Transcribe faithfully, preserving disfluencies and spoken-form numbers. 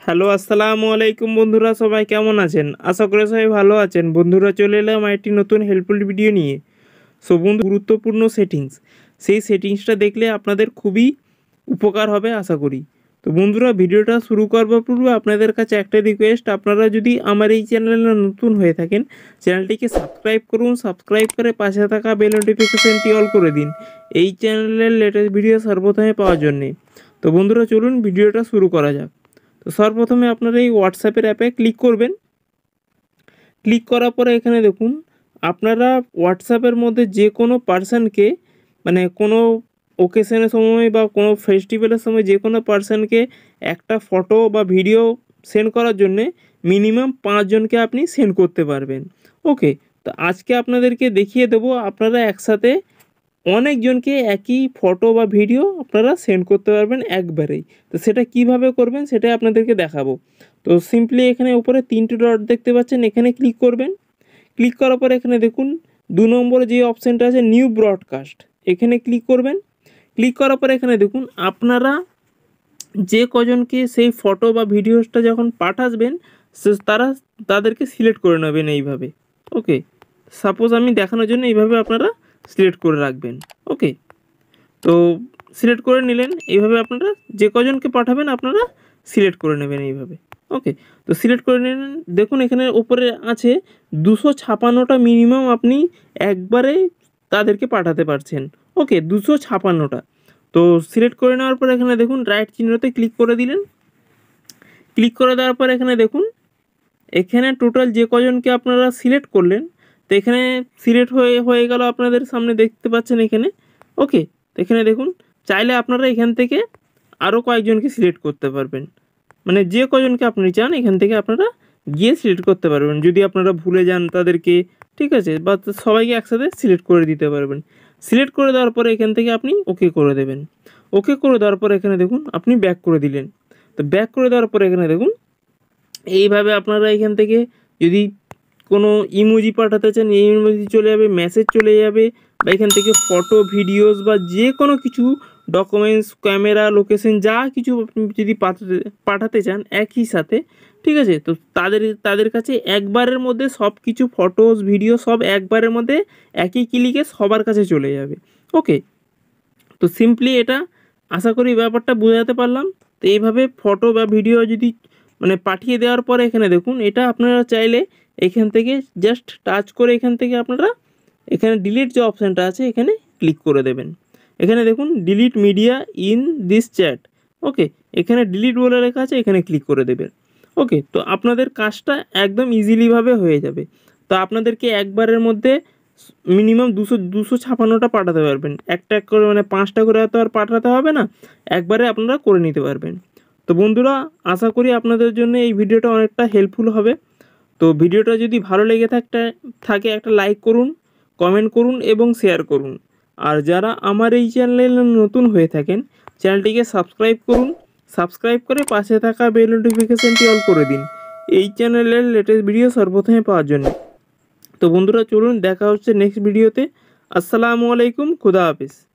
Hello আসসালামু আলাইকুম বন্ধুরা, সবাই কেমন আছেন? আশা করি সবাই ভালো আছেন। বন্ধুরা, চলে এলাম একটি নতুন হেল্পফুল ভিডিও নিয়ে। সো বন্ধু, গুরুত্বপূর্ণ সেটিংস, সেই সেটিংসটা দেখলে আপনাদের খুবই উপকার হবে আশা করি। তো বন্ধুরা, ভিডিওটা শুরু করবার পূর্বে আপনাদের কাছে একটা রিকোয়েস্ট, আপনারা যদি আমার এই চ্যানেলে নতুন হয়ে থাকেন, চ্যানেলটিকে সাবস্ক্রাইব করুন। সাবস্ক্রাইব করে পাশে থাকা বেল নোটিফিকেশনটি অল করে দিন এই চ্যানেলের লেটেস্ট ভিডিও সর্বপ্রথমে পাওয়ার জন্যে। তো বন্ধুরা, চলুন ভিডিওটা শুরু করা যাক। তো সর্বপ্রথমে আপনারা এই হোয়াটসঅ্যাপের অ্যাপে ক্লিক করবেন। ক্লিক করার পরে এখানে দেখুন, আপনারা হোয়াটসঅ্যাপের মধ্যে যে কোনো পার্সনকে, মানে কোনো ওকেশনের সময় বা কোনো ফেস্টিভ্যালের সময় যে কোনো পার্সনকে একটা ফটো বা ভিডিও সেন্ড করার জন্যে মিনিমাম পাঁচজনকে আপনি সেন্ড করতে পারবেন। ওকে, তো আজকে আপনাদেরকে দেখিয়ে দেবো আপনারা একসাথে অনেকজনকে একই ফটো বা ভিডিও আপনারা সেন্ড করতে পারবেন একবারেই। তো সেটা কিভাবে করবেন সেটাই আপনাদেরকে দেখাবো। তো সিম্পলি এখানে উপরে তিনটে ডট দেখতে পাচ্ছেন, এখানে ক্লিক করবেন। ক্লিক করার পরে এখানে দেখুন দু নম্বরে যে অপশানটা আছে নিউ ব্রডকাস্ট, এখানে ক্লিক করবেন। ক্লিক করার পরে এখানে দেখুন আপনারা যে কজনকে সেই ফটো বা ভিডিওসটা যখন পাঠাবেন তারা তাদেরকে সিলেক্ট করে নেবেন এইভাবে। ওকে, সাপোজ আমি দেখানোর জন্য এইভাবে আপনারা সিলেক্ট করে রাখবেন। ওকে, তো সিলেক্ট করে নিলেন এইভাবে, আপনারা যে কজনকে পাঠাবেন আপনারা সিলেক্ট করে নেবেন এইভাবে। ওকে, তো সিলেক্ট করে নিলেন। দেখুন এখানে উপরে আছে দুশো ছাপান্নটা মিনিমাম আপনি একবারে তাদেরকে পাঠাতে পারছেন। ওকে, দুশো ছাপান্নটা। তো সিলেক্ট করে নেওয়ার পর এখানে দেখুন রাইট চিহ্নতে ক্লিক করে দিলেন। ক্লিক করে দেওয়ার পর এখানে দেখুন এখানে টোটাল যে কজনকে আপনারা সিলেক্ট করলেন, তো এখানে সিলেক্ট হয়ে হয়ে গেল আপনাদের সামনে দেখতে পাচ্ছেন এখানে। ওকে, তো এখানে দেখুন চাইলে আপনারা এখান থেকে আরও কয়েকজনকে সিলেক্ট করতে পারবেন, মানে যে কজনকে আপনি চান এখান থেকে আপনারা গিয়ে সিলেক্ট করতে পারবেন যদি আপনারা ভুলে যান তাদেরকে। ঠিক আছে, বা সবাইকে একসাথে সিলেক্ট করে দিতে পারবেন। সিলেক্ট করে দেওয়ার পরে এখান থেকে আপনি ওকে করে দেবেন। ওকে করে দেওয়ার পরে এখানে দেখুন আপনি ব্যাক করে দিলেন। তো ব্যাক করে দেওয়ার পরে এখানে দেখুন এইভাবে আপনারা এখান থেকে যদি কোনো ইমোজি পাঠাতে চান এই ইমোজি চলে যাবে, মেসেজ চলে যাবে, বা এখান থেকে ফটো ভিডিওস বা যে কোনো কিছু ডকুমেন্টস, ক্যামেরা, লোকেশন যা কিছু আপনি যদি পাঠাতে পাঠাতে চান একই সাথে, ঠিক আছে, তো তাদের তাদের কাছে একবারের মধ্যে সব কিছু ফটোস ভিডিও সব একবারের মধ্যে একই ক্লিকে সবার কাছে চলে যাবে। ওকে, তো সিম্পলি এটা আশা করি ব্যাপারটা বোঝাতে পারলাম। তো এইভাবে ফটো বা ভিডিও যদি মানে পাঠিয়ে দেওয়ার পরে এখানে দেখুন এটা আপনারা চাইলে এখান থেকে জাস্ট টাচ করে এখান থেকে আপনারা এখানে ডিলিট যে অপশানটা আছে এখানে ক্লিক করে দেবেন। এখানে দেখুন delete media in this chat. Okay, এখানে ডিলিট বলে লেখা আছে, এখানে ক্লিক করে দেবেন। ওকে, তো আপনাদের কাজটা একদম ইজিলিভাবে হয়ে যাবে। তো আপনাদেরকে একবারের মধ্যে মিনিমাম দুশো দুশো ছাপান্নটা পাঠাতে পারবেন, একটা এক করে, মানে পাঁচটা করে এত আর পাঠাতে হবে না, একবারে আপনারা করে নিতে পারবেন। তো বন্ধুরা, আশা করি আপনাদের জন্য এই ভিডিওটা অনেকটা হেল্পফুল হবে। তো ভিডিওটা যদি ভালো লেগে থাকতে থাকে একটা লাইক করুন, কমেন্ট করুন এবং শেয়ার করুন। আর যারা আমার এই চ্যানেলে নতুন হয়ে থাকেন চ্যানেলটিকে সাবস্ক্রাইব করুন। সাবস্ক্রাইব করে পাশে থাকা বেল নোটিফিকেশানটি অল করে দিন এই চ্যানেলের লেটেস্ট ভিডিও সর্বপ্রথমে পাওয়ার জন্য। তো বন্ধুরা, চলুন দেখা হচ্ছে নেক্সট ভিডিওতে। আসসালামু আলাইকুম, খুদা হাফিজ।